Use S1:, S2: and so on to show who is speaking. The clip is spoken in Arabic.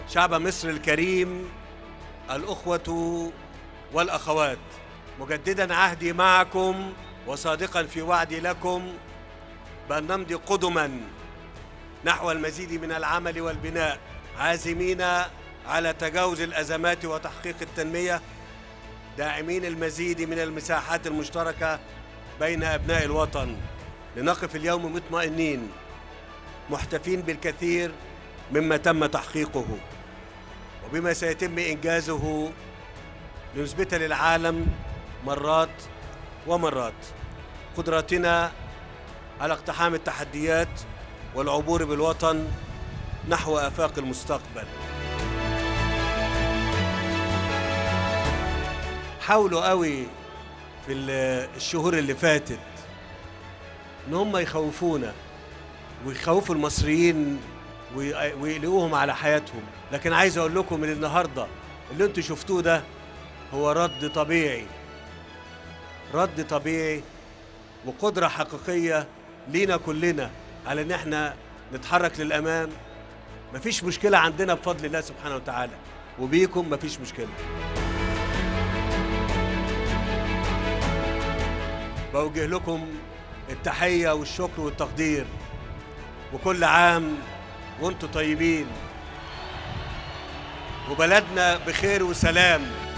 S1: شعب مصر الكريم، الأخوة والأخوات، مجددا عهدي معكم وصادقا في وعدي لكم بأن نمضي قدما نحو المزيد من العمل والبناء، عازمين على تجاوز الأزمات وتحقيق التنمية، داعمين المزيد من المساحات المشتركة بين أبناء الوطن، لنقف اليوم مطمئنين محتفين بالكثير مما تم تحقيقه وبما سيتم إنجازه، لنثبت للعالم مرات ومرات قدرتنا على اقتحام التحديات والعبور بالوطن نحو آفاق المستقبل. حاولوا قوي في الشهور اللي فاتت ان هم يخوفونا ويخوفوا المصريين ويقلقوهم على حياتهم، لكن عايز اقول لكم ان النهارده اللي انتوا شفتوه ده هو رد طبيعي وقدرة حقيقية لينا كلنا على ان احنا نتحرك للامام. مفيش مشكلة عندنا بفضل الله سبحانه وتعالى، وبيكم مفيش مشكلة. بوجه لكم التحية والشكر والتقدير، وكل عام وانتم طيبين وبلدنا بخير وسلام.